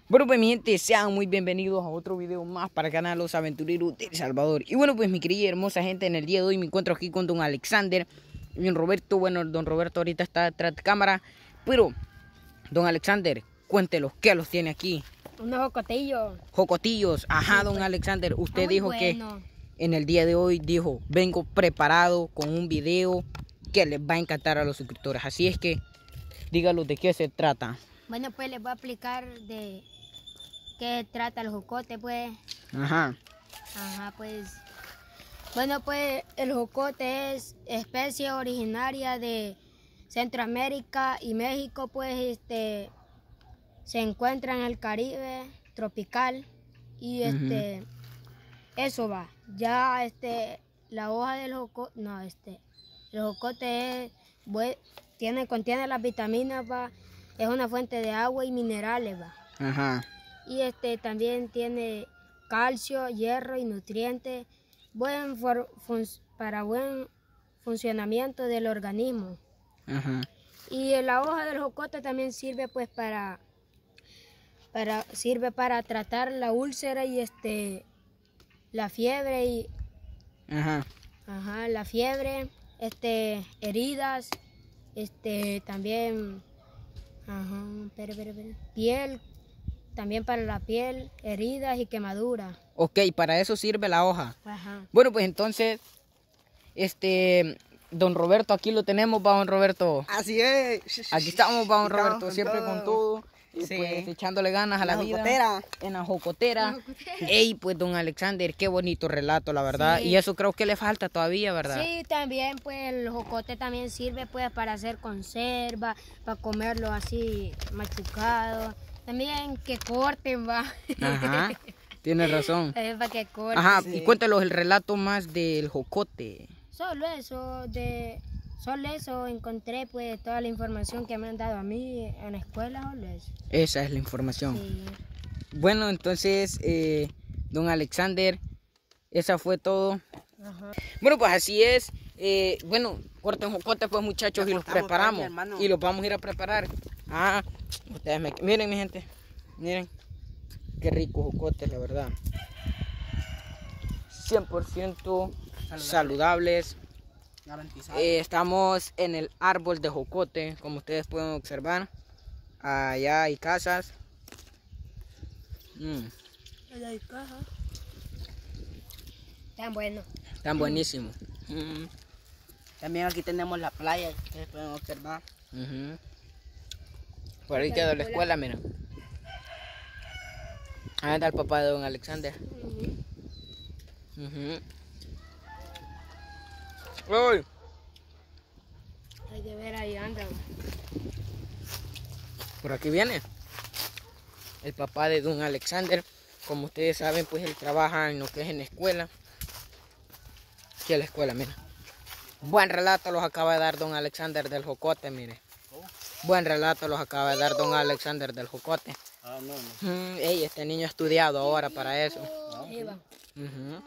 Bueno, pues mi gente, sean muy bienvenidos a otro video más para el canal Los Aventureros de El Salvador. Y bueno, pues mi querida y hermosa gente, en el día de hoy me encuentro aquí con don Alexander y don Roberto. Bueno, don Roberto ahorita está detrás de cámara, pero don Alexander, cuéntelos, ¿qué los tiene aquí? Unos jocotillos. Jocotillos, ajá, Sí, don pues, Alexander, usted muy dijo bueno. que en el día de hoy dijo, vengo preparado con un video que les va a encantar a los suscriptores. Así es que, dígalos de qué se trata. Bueno, pues les voy a explicar de qué trata el jocote, pues. Ajá. Ajá, pues. Bueno, pues el jocote es especie originaria de Centroamérica y México, pues se encuentra en el Caribe tropical y eso va. Ya la hoja del jocote, no, el jocote contiene las vitaminas, va. Es una fuente de agua y minerales, va. Ajá. Y también tiene calcio, hierro y nutrientes para buen funcionamiento del organismo. Ajá. Y la hoja del jocote también sirve pues sirve para tratar la úlcera y la fiebre y la fiebre, heridas, también piel, también para la piel, heridas y quemaduras. Ok, para eso sirve la hoja. Ajá. Bueno, pues entonces, don Roberto, aquí lo tenemos, va don Roberto. Así es. Aquí estamos, va don Estamos Roberto, con siempre con todo. Y Sí. pues echándole ganas a la vida. Jocotera. En la jocotera. Ey, pues don Alexander, qué bonito relato, la verdad. Sí. Y eso creo que le falta todavía, ¿verdad? Sí, también pues el jocote también sirve pues para hacer conserva, para comerlo así machucado. También que corten, va. Ajá, tienes razón. Para que corten. Ajá, Sí. y cuéntanos el relato más del jocote. Solo eso encontré pues toda la información que me han dado a mí en la escuela, solo eso. Esa es la información. Sí. Bueno, entonces, don Alexander, esa fue todo. Ajá. Bueno, pues así es. Bueno, corten jocote pues muchachos Ya y los cortamos, preparamos. mi hermano. Y los vamos a ir a preparar. Ah, miren mi gente. Miren. Qué rico jocote, la verdad. 100% saludables. Garantizado. Estamos en el árbol de jocote, como ustedes pueden observar. Allá hay casas. Allá hay caja. Tan bueno. Están buenísimos. También aquí tenemos la playa que ustedes pueden observar. Ujú. Por ahí quedó la escuela, miren. Ahí está el papá de don Alexander. Ujú. ¡Uy! Hay que ver ahí andan. Por aquí viene el papá de don Alexander. Como ustedes saben, pues él trabaja en lo que es en la escuela. Aquí en la escuela, mira. Buen relato los acaba de dar don Alexander del jocote, mire. Buen relato los acaba de dar don Alexander del jocote. Ah, no. Ey, este niño ha estudiado ahora para eso. Ahí va. Ujú.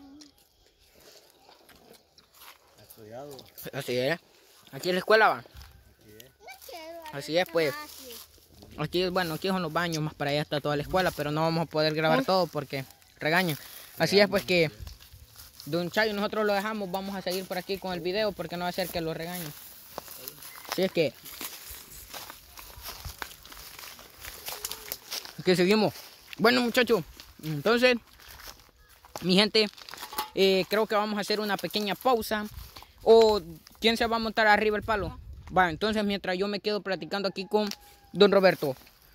Estudiado. Así es. Aquí en la escuela va. Así es, pues. Aquí, bueno, aquí son los baños, más para allá está toda la escuela, pero no vamos a poder grabar todo porque regañan. Así es, pues que don Chayo nosotros lo dejamos, vamos a seguir por aquí con el video porque no va a ser que lo regañen. Así es que seguimos. Bueno, muchachos, entonces, mi gente, creo que vamos a hacer una pequeña pausa. ¿O quién se va a montar arriba el palo? Va, entonces mientras yo me quedo platicando aquí con don Roberto.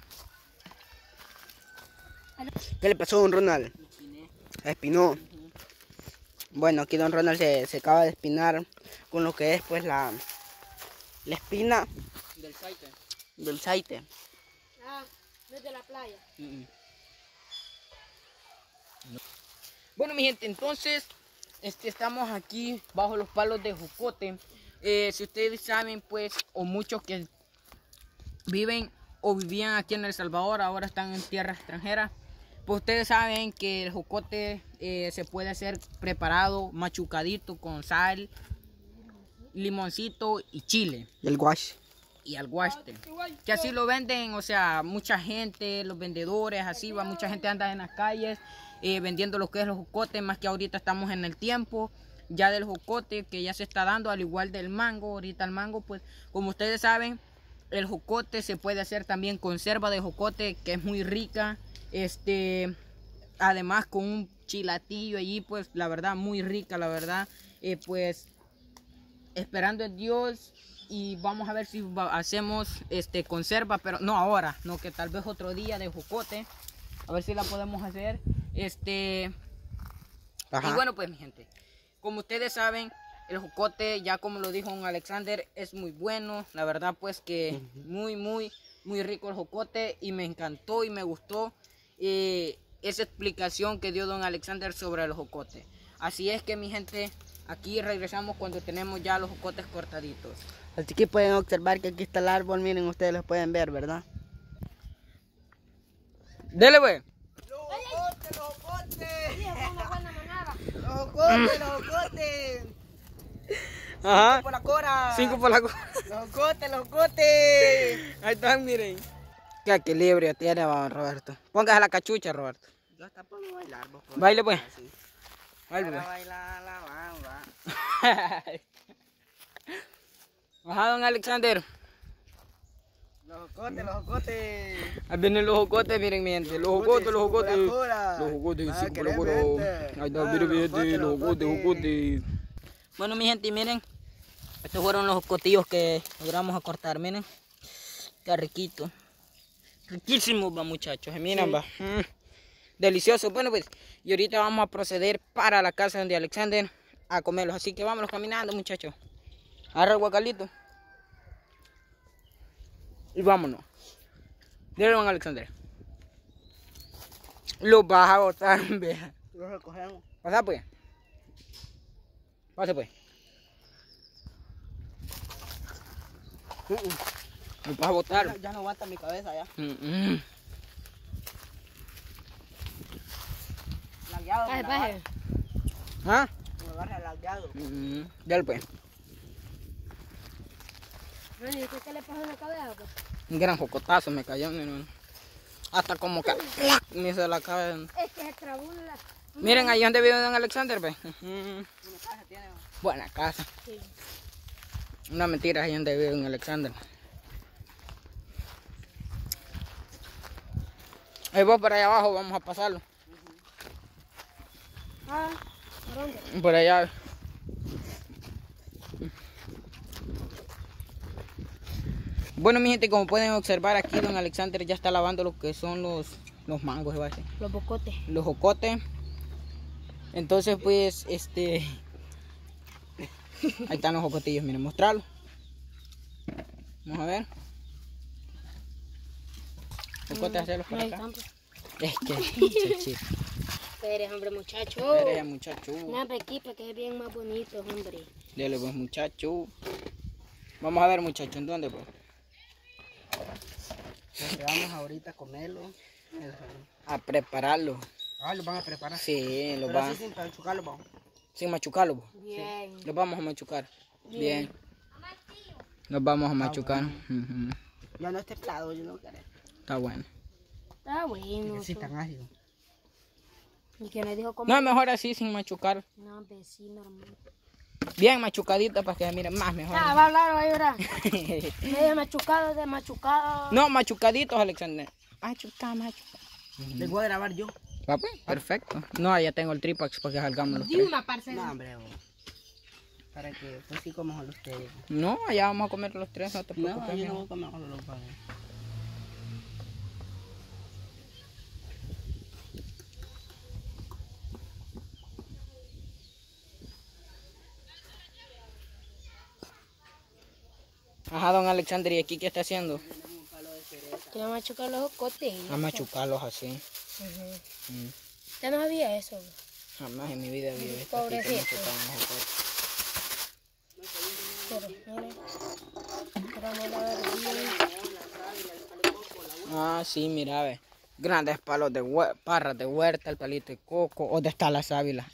¿Qué le pasó a don Ronald? Se espinó. Bueno, aquí don Ronald se acaba de espinar con lo que es pues la espina Del saite. del saite. Ah, desde la playa. Bueno, mi gente, entonces estamos aquí bajo los palos de jocote. Si ustedes saben, pues, o muchos que viven o vivían aquí en El Salvador, ahora están en tierra extranjera, pues ustedes saben que el jocote se puede hacer preparado, machucadito con sal, limoncito y chile. Y el guash. y al guaste. Que así lo venden, o sea, mucha gente, los vendedores, así va, mucha gente anda en las calles vendiendo lo que es los jocotes, más que ahorita estamos en el tiempo ya del jocote que ya se está dando, al igual del mango. Ahorita el mango, pues, como ustedes saben, el jocote se puede hacer también conserva de jocote, que es muy rica, además con un chilatillo allí, pues, la verdad, muy rica, la verdad, pues, esperando en Dios. Y vamos a ver si hacemos conserva, pero no ahora, no, que tal vez otro día de jocote, a ver si la podemos hacer. Ajá. Y bueno, pues mi gente, como ustedes saben, el jocote, ya como lo dijo don Alexander, es muy bueno, la verdad, pues que muy rico el jocote, y me encantó y me gustó esa explicación que dio don Alexander sobre el jocote. Así es que mi gente, aquí regresamos cuando tenemos ya los jocotes cortaditos. Así que pueden observar que aquí está el árbol, miren, ustedes lo pueden ver, ¿verdad? Dele, pues. ¡Los jocotes, los jocotes! Sí, es una buena manada. ¡Los jocotes, los jocotes! Ajá. 5 por la cora. 5 por la cora. ¡Los jocotes, los jocotes! Ahí están, miren. Qué equilibrio tiene, Roberto. Póngase la cachucha, Roberto. Yo hasta puedo bailar, vos. Baile, pues. Así. Baile, Para pues. bailar la bamba. Ajá, don Alexander. Los jocotes, los jocotes. Ahí vienen los jocotes, miren, mi gente. Los jocotes, los jocotes. Cinco por la cora. Los jocotes, Ah, 5 por la que cora. vente. Ahí está, Ah, miren, mi gente. Los jocotes, jocotes. jocotes. Bueno, mi gente, miren. Estos fueron los jocotillos que logramos acortar, miren. Qué riquito. Riquísimo, va, muchachos. Miren, Sí. va. Delicioso. Bueno, pues, y ahorita vamos a proceder para la casa donde Alexander a comerlos. Así que vámonos caminando, muchachos. Agarra el guacalito. Y vámonos. Dile, don Alexander. Lo vas a botar, vea. Los recogemos. Pasa, pues. Pase, pues. Lo vas a botar. Ya no aguanta mi cabeza ya. Lagueado. Baje, baje. ¿Ah? Me agarra lagueado. Dale, pues. Bueno, ¿y qué le pasó en la cabeza, pues? Un gran jocotazo me cayó, mi hermano. Hasta como que ¡plac! Me hizo la cabeza. Es que se trabó la... Miren, ahí donde vive don Alexander, pues. Una casa tiene. Buena casa. Sí. Una mentira, ahí donde vive don Alexander. Ahí vos por allá abajo, vamos a pasarlo. Ah, ¿por dónde? Por allá. Bueno, mi gente, como pueden observar aquí, don Alexander ya está lavando lo que son los mangos, ¿va? Los bocotes. Los jocotes. Entonces, pues, ahí están los jocotillos, miren, mostrarlo. Vamos a ver. Jocotes, hacerlos para Ahí acá. están, pues. Es que, muchachito. Eres, hombre, muchacho. Eres muchacho. No, hombre, aquí, para que es bien más bonito, hombre. Dale, pues, muchacho. Vamos a ver, muchacho, ¿en dónde, pues? Lo que vamos ahorita a comerlo. A prepararlo. Ah, lo van a preparar. Sí, lo Pero van. así sin machucarlo, vamos. Sin machucarlo, pues. Bien. Los vamos a machucar. Bien. Bien. Los vamos a machucar. Ujú. Ya no es templado, yo no quiero. Está bueno. Está bueno. Sí, tú. tan ácido. ¿Y quién le dijo cómo? No, es mejor así, sin machucar. No, hombre, sí, normal. Bien machucadita para que se miren más mejor. Ah, va a hablar, va a llorar. Medio machucado, de machucado. No, machucaditos, Alexander. Machuca. Les voy a grabar yo. ¿Va, pues? Perfecto. No, ya tengo el tripax para que salgamos los Di tres. una parcela. No, hombre, vos. Para que, pues sí, como los ustedes. No, allá vamos a comer los tres, no te No, preocupes. yo no mijo. voy a comer con los padres. Ajá, don Alexander, ¿y aquí qué está haciendo? Te va a machucar los jocotes. A machucarlos así. Ujú. Mm. Ya no sabía eso. Jamás en mi vida había visto aquí que Pobrecito. machucaban los jocotes. Pero, miren. Pero no la verdad. Ah, sí, mira, ve. Grandes palos de parras de huerta, el palito de coco. ¿Dónde está la sábila?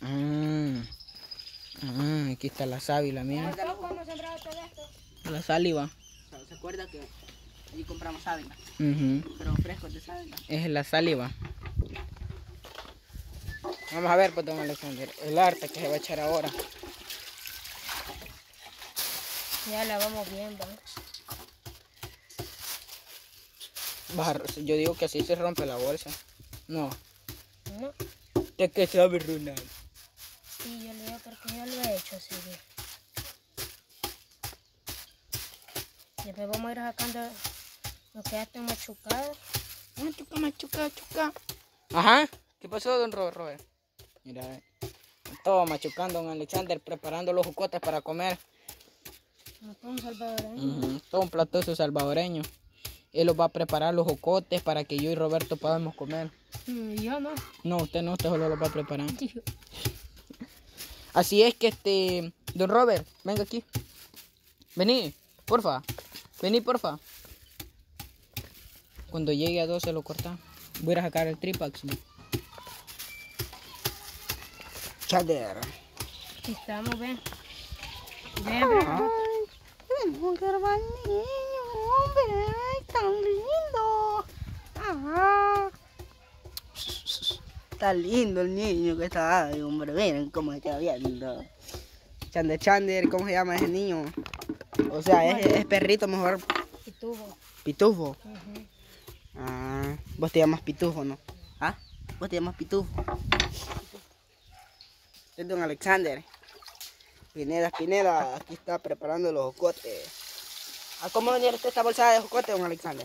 Aquí está la sábila, mira. ¿Cómo sembrado todo esto? La saliva. ¿Se recuerda que allí compramos sábila, Ujú. pero frescos de sábila. Es la saliva. Vamos a ver, pues, don Alexander, el arte que se va a echar ahora. Ya la vamos viendo. Yo digo que así se rompe la bolsa. No. ¿No? ¿De qué sabe, Ronald? Sí, yo le digo porque ya lo he hecho así. Después vamos a ir sacando lo que ya está machucado. Machuca. Ajá. ¿Qué pasó, don Robert? Mira, todo machucando, don Alexander, preparando los jocotes para comer. No está un salvadoreño. Ujú. Todo un platoso salvadoreño. Él los va a preparar los jocotes para que yo y Roberto podamos comer. Yo no. No, usted solo los va a preparar. Así es que don Robert, venga aquí. Vení, porfa. Cuando llegue a 12 lo corta. Voy a sacar el tripax. Chader. Aquí estamos, ven. Ay, mujer va niño, hombre, tan lindo. Ajá. Está lindo el niño que está ahí, hombre, miren cómo se queda viendo. Chander, ¿cómo se llama ese niño? O sea, es perrito mejor. Y tuvo. Pitufo. Ujú. Ah, vos te llamas Pitufo, ¿no? ¿Ah? Vos te llamas Pitufo. Es don Alexander. Pineda, aquí está preparando los jocotes. ¿A cómo venía usted esta bolsa de jocotes, don Alexander?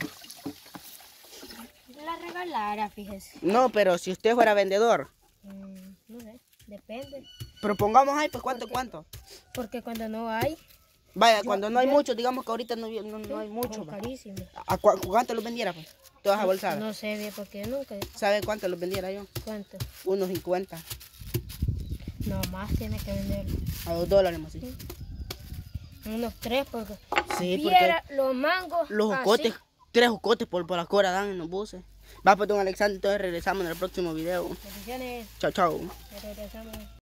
La regalara, fíjese. No, pero si usted fuera vendedor. No sé, depende. Propongamos ahí, pues ¿cuánto? Porque cuando no hay, Vaya, cuando no hay mucho, digamos que ahorita no hay mucho. son va. carísimos. ¿A cuánto los vendiera, pues? Todas a bolsadas. No sé bien porque nunca. ¿Sabe cuánto los vendiera yo? ¿Cuánto? Unos 50. No, más tiene que venderlo. A $2 más, sí. Unos 3 porque Sí, viera los mangos. Los jocotes, 3 jocotes por la cora dan en los buses. Va, pues don Alexander, entonces regresamos en el próximo video. Bendiciones. Chao. Regresamos.